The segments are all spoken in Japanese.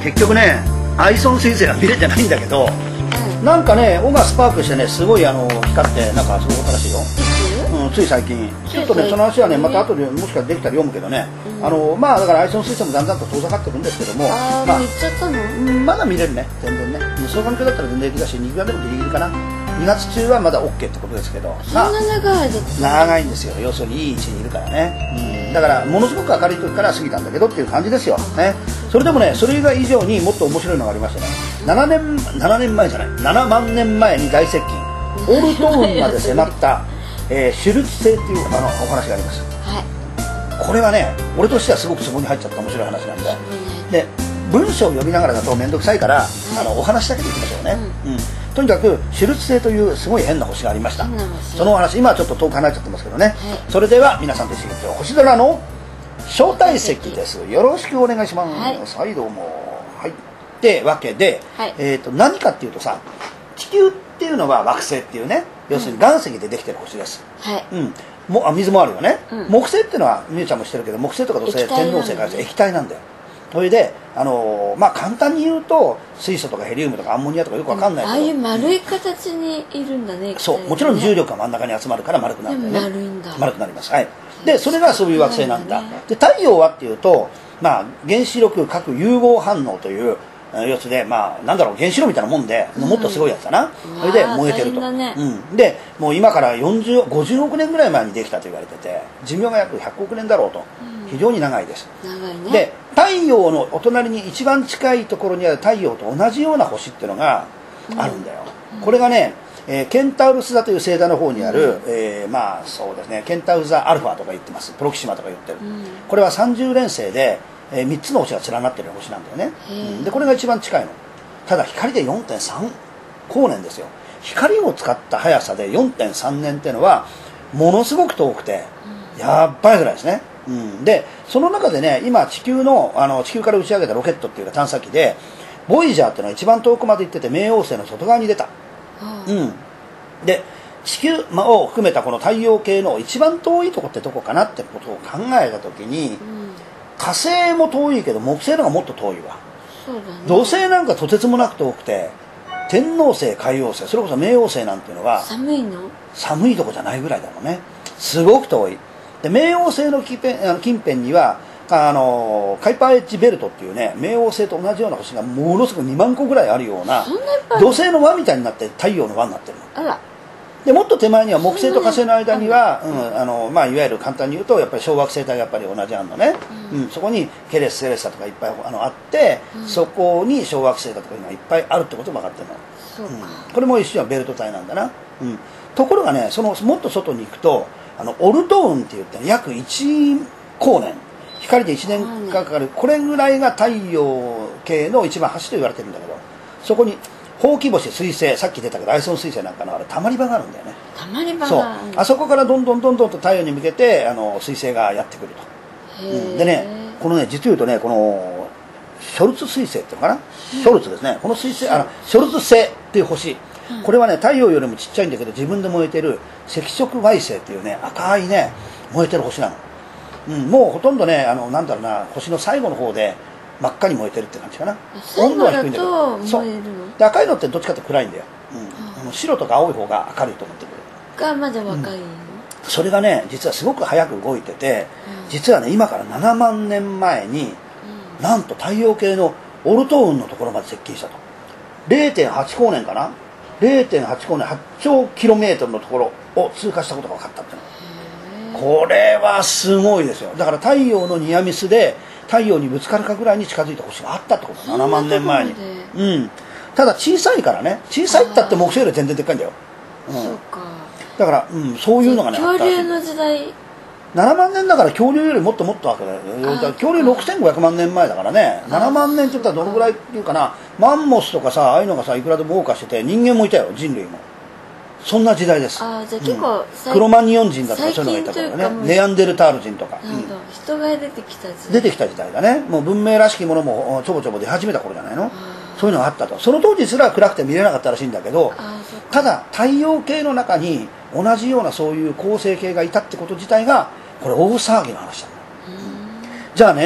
結局ねアイソン彗星は見れてないんだけど、なんかね尾がスパークしてねすごい光ってなんかすごかったらしいよ。つい最近ちょっとねその話はねまた後でもしかできたら読むけどね、まあだからアイソン彗星もだんだんと遠ざかってるんですけども、 まあ行っちゃったの？ まだ見れるね全然ね。双眼鏡だったら全然平気だし肉眼でもギリギリかな。2月中はまだ OK ってことですけど、 そんな長いだって長いんですよ。要するにいい位置にいるからね、だからものすごく明るい時から過ぎたんだけどっていう感じですよね。それでもねそれ以上にもっと面白いのがありましてね、7年前じゃない7万年前に大接近オルトーンまで迫った、シュルツ星っていうお話があります。これはね俺としてはすごくそこに入っちゃった面白い話なんで、文章を読みながらだと面倒くさいから、お話だけでいきましょうね。とにかくシュルツ星というすごい変な星がありました。そのお話今はちょっと遠く離れちゃってますけどね、それでは皆さんと一緒に星空の招待席です。よろしくお願いします。はい、どうも。はい。ってわけで、何かっていうとさ、地球っていうのは惑星っていうね、要するに岩石でできてる星です。水もあるよね。木星っていうのはみゆちゃんも知ってるけど、木星とか土星、天王星から液体なんだよ。それで簡単に言うと水素とかヘリウムとかアンモニアとかよくわかんないけど、 ああいう丸い形にいるんだね。 そう、もちろん重力が真ん中に集まるから丸くなるんだよね。 丸いんだ。 丸くなります。はい。でそれがそういう惑星なんだ。で太陽はっていうと、原子力核融合反応という要するになんだろう原子炉みたいなもんで、もっとすごいやつだな。それで燃えてると。でもう今から50億年ぐらい前にできたと言われてて、寿命が約100億年だろうと。非常に長いです。で太陽のお隣に一番近いところにある太陽と同じような星っていうのがあるんだよ。これがねケンタウルス座という星座の方にある、そうですね、ケンタウル座アルファとか言ってます。プロキシマとか言ってる。これは30連星で、3つの星が連なってる星なんだよね。でこれが一番近いの。ただ光で 4.3 光年ですよ。光を使った速さで 4.3 年っていうのはものすごく遠くてやっばいぐらいですね。でその中でね今地球から打ち上げたロケットっていうか探査機でボイジャーっていうのは一番遠くまで行ってて冥王星の外側に出た。で地球を含めたこの太陽系の一番遠いとこってどこかなってことを考えた時に、火星も遠いけど木星の方がもっと遠いわ。土星なんかとてつもなく遠くて、天王星海王星それこそ冥王星なんていうのは寒いとこじゃないぐらいだもんね。すごく遠い。で冥王星の近辺にはカイパーエッジベルトっていうね冥王星と同じような星がものすごく2万個ぐらいあるような土星の輪みたいになって太陽の輪になってるの。でもっと手前には木星と火星の間には、いわゆる簡単に言うとやっぱり小惑星帯がやっぱり同じあるのね。そこにケレスセレッサとかいっぱいあって、そこに小惑星だとかがいっぱいあるってことも分かってるの。これも一種はベルト帯なんだな。ところがねもっと外に行くとオルトーンって言って約1光年光で1年かかる、これぐらいが太陽系の一番端と言われてるんだけど、そこにほうき星彗星、さっき出たけどアイソン彗星なんかのたまり場があるんだよね。そう、あそこからどんどんと太陽に向けて彗星がやってくると。でねこのね実を言うとねこのショルツ彗星っていうのかな、ショルツですね。この彗星ショルツ星っていう星、これはね太陽よりもちっちゃいんだけど自分で燃えてる赤色矮星っていうね赤いね燃えてる星なの。もうほとんどねなんだろうな星の最後の方で真っ赤に燃えてるって感じかな。温度は低いんだけど、そうで赤いのってどっちかって暗いんだよ。白とか青い方が明るいと思ってくる。 がまだ若いの？ それがね実はすごく早く動いてて、実はね今から7万年前になんと太陽系のオルトーンのところまで接近したと。 0.8 光年かな、 0.8 光年8兆キロメートルのところを通過したことが分かったっていうの。これはすごいですよ。だから太陽のニアミスで太陽にぶつかるかぐらいに近づいた星があったってこと。7万年前に。ただ小さいからね、小さいったって木星より全然でっかいんだよ。だから、そういうのがね恐竜の時代 7万年だから恐竜よりもっともっと後で、恐竜6500万年前だからね、7万年って言ったらどのぐらいっていうかな、マンモスとかさああいうのがさいくらでも謳歌してて人間もいたよ、人類も。そんな時代です。 じゃあ結構、 クロマニオン人だとかそういうのがいたからね、ネアンデルタール人とか、 人が出てきた時代、 出てきた時代だね。もう文明らしきものもちょぼちょぼ出始めた頃じゃないの。そういうのがあったと。その当時すら暗くて見れなかったらしいんだけど、ただ太陽系の中に同じようなそういう恒星系がいたってこと自体がこれ大騒ぎの話だ。じゃあね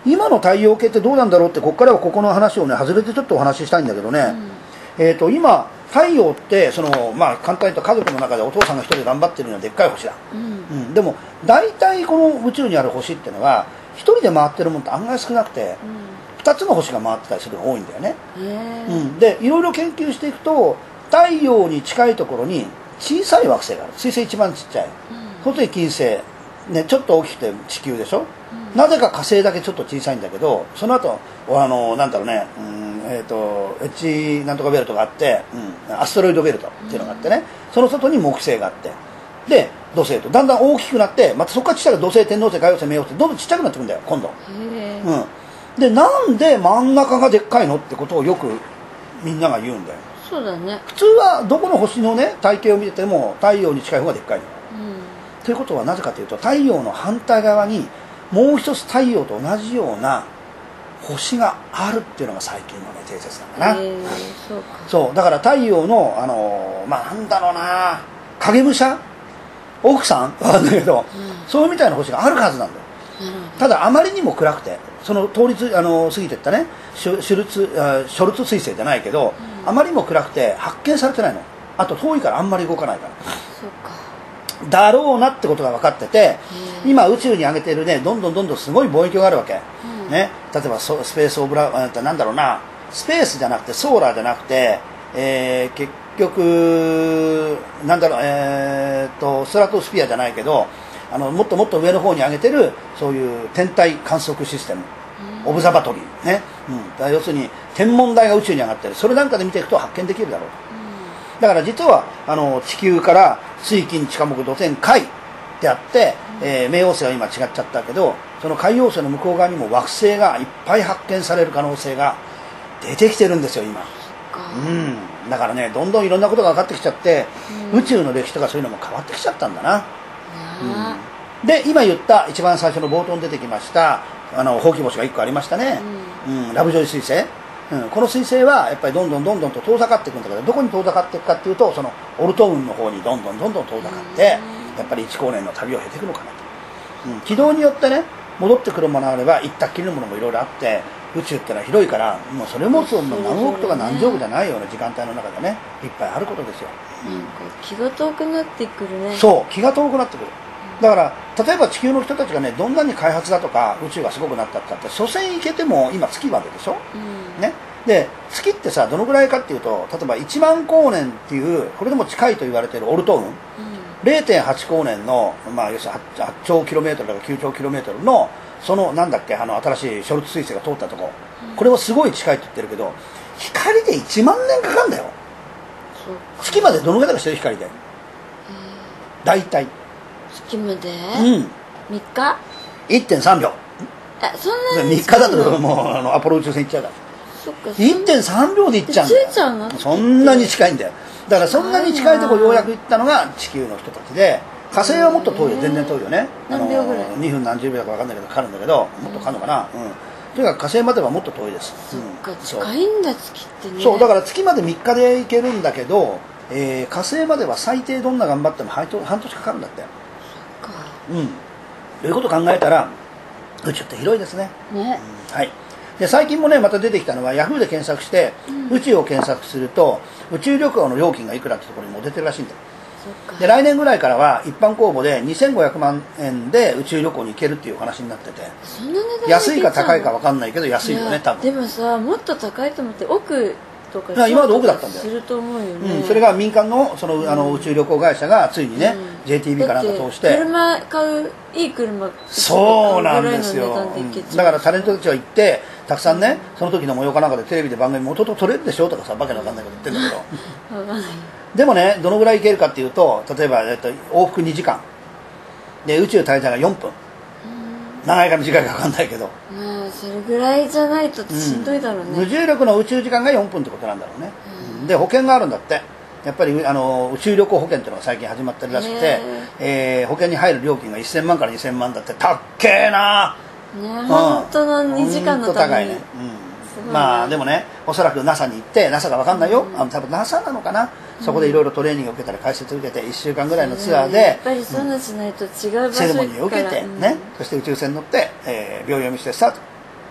今の太陽系ってどうなんだろうって、ここからはここの話をね外れてちょっとお話ししたいんだけどね、今太陽ってまあ、簡単に言うと家族の中でお父さんが一人で頑張ってるようなでっかい星だ、でも大体この宇宙にある星っていうのは一人で回ってるもんって案外少なくて、2つの星が回ってたりするのが多いんだよね、でいろいろ研究していくと太陽に近いところに小さい惑星がある。水星一番ちっちゃい、その時金星、ね、ちょっと大きくて地球でしょ、なぜか火星だけちょっと小さいんだけど、その後なんだろうね、エッジなんとかベルトがあって、アストロイドベルトっていうのがあってね、その外に木星があって、で土星とだんだん大きくなって、またそこからちっちゃく土星、天王星、海王星、冥王星、どんどんちっちゃくなってくんだよ今度。でなんで真ん中がでっかいのってことをよくみんなが言うんだよ。 そうだね。 普通はどこの星のね体系を見てても太陽に近い方がでっかいの。ということはなぜかというと、太陽の反対側にもう一つ太陽と同じような星があるっていうのが最近のね定説なんだな。 そうか。 そうだから太陽のまあなんだろうな、影武者奥さんわかんないけど、そういうみたいな星があるはずなんだよ。ただあまりにも暗くて、その通り過ぎていったねショルツ彗星じゃないけど、あまりにも暗くて発見されてないの。あと遠いからあんまり動かないから。 そうか。だろうなってことが分かってて、今宇宙に上げてるねどんどんすごい望遠鏡があるわけ、ね、例えばスペースオブラなんだろうな、スペースじゃなくてソーラーじゃなくて、結局なんだろう、ストラトスフィアじゃないけど、もっともっと上の方に上げてるそういう天体観測システム、オブザバトリーね、要するに天文台が宇宙に上がってる、それなんかで見ていくと発見できるだろうと。だから実は地球から水金地下木土天海ってあって、冥王星は今違っちゃったけど、その海王星の向こう側にも惑星がいっぱい発見される可能性が出てきてるんですよ今。だからねどんどんいろんなことが分かってきちゃって、宇宙の歴史とかそういうのも変わってきちゃったんだな。で今言った一番最初の冒頭に出てきましたほうき星が1個ありましたね、ラブジョイ彗星、この彗星はやっぱりどんどんと遠ざかっていくんだけど、どこに遠ざかっていくかっていうと、そのオルト運の方にどんどん遠ざかって、やっぱり1光年の旅を経ていくのかなと、軌道によってね戻ってくるものがあれば行ったっきりのものもいろいろあって、宇宙ってのは広いから、もうそれも何億とか何十億じゃないような時間帯の中でねいっぱいあることですよ。 気が遠くなってくるね。 そう気が遠くなってくる。だから例えば地球の人たちがねどんなに開発だとか宇宙がすごくなったって所詮行けても今月まででしょ、ね、で月ってさどのぐらいかっていうと、例えば1万光年っていうこれでも近いと言われているオルト運、0.8 光年の、まあ、要するに 8兆キロメートルから9兆キロメートルのそのなんだっけ新しいショルツ彗星が通ったとこ、これはすごい近いって言ってるけど、光で1万年かかるんだよ。月までどのぐらいかしてる光で大体月まで 3 日 1.3 秒。 そんなに 3日だともうアポロ宇宙船行っちゃうから、 そっか、 1.3 秒で行っちゃうんだよ。 着いちゃうの？ そんなに近いんだよ。だからそんなに近いところようやく行ったのが地球の人たちで、火星はもっと遠いよ、全然遠いよね。 何秒ぐらい 2分何十秒か分かんないけどかかるんだけど、もっとかかるのかな、とにかく火星まではもっと遠いです。 そっか、近いんだ月ってね。 そうだから月まで3日で行けるんだけど、火星までは最低どんな頑張っても半年かかるんだって。 そっか。 ということを考えたら宇宙って広いですね。はい。で最近もねまた出てきたのはヤフーで検索して、宇宙を検索すると宇宙旅行の料金がいくらってところにも出てるらしいんだよ。で来年ぐらいからは一般公募で2500万円で宇宙旅行に行けるっていう話になってて、 そんな値段安いか高いか分かんないけど安いよね多分。 でもさ、もっと高いと思って、奥とか今まで奥だったんだよ。 すると思うよね。 それが民間のその宇宙旅行会社がついにね、JTB かなんか通して、 車買う、いい車そうなんですよ。だからタレントたちは行ってたくさんね、その時の模様かなんかでテレビで番組元々撮れるでしょとかさ、バカな分かんないこと言ってるんだけど分かんない。 でもねどのぐらい行けるかっていうと、例えば、往復2時間で宇宙滞在が4分、長いか短いか分かんないけど、 それぐらいじゃないとしんどいだろうね。 無重力の宇宙時間が4分ってことなんだろうね。で保険があるんだって。やっぱり宇宙旅行保険っていうのが最近始まってるらしくて、保険に入る料金が1000万から2000万だって。たっけーな本当の2時間のために。 まあでもねおそらく NASA に行って、 NASA が分かんないよ、多分 NASA なのかな、そこでいろいろトレーニングを受けたり解説を受けて1週間ぐらいのツアーでやっぱりそうなしないと違う場所セレモニーを受けてね、そして宇宙船に乗って、秒読みしてスタート。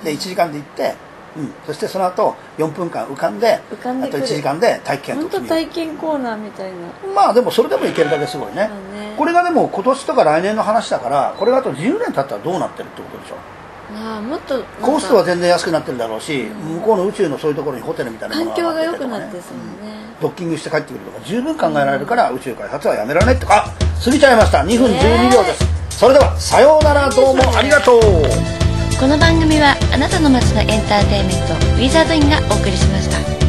で1時間で行って、そしてその後4分間浮かんで浮かんでくるあと1時間で体験本当体験コーナーみたいな。 まあでもそれでもいけるだけすごいね。これがでも今年とか来年の話だから、これがあと10年経ったらどうなってるってことでしょ。 もっとコストは全然安くなってるだろうし、向こうの宇宙のそういうところにホテルみたいなもの環境が良く上がっててなってですもんね。 ドッキングして帰ってくるとか十分考えられるから、宇宙開発はやめられないって過ぎちゃいました。2分12秒です。それではさようなら、どうもありがとう。 この番組はあなたの街のエンターテインメントウィザードインがお送りしました。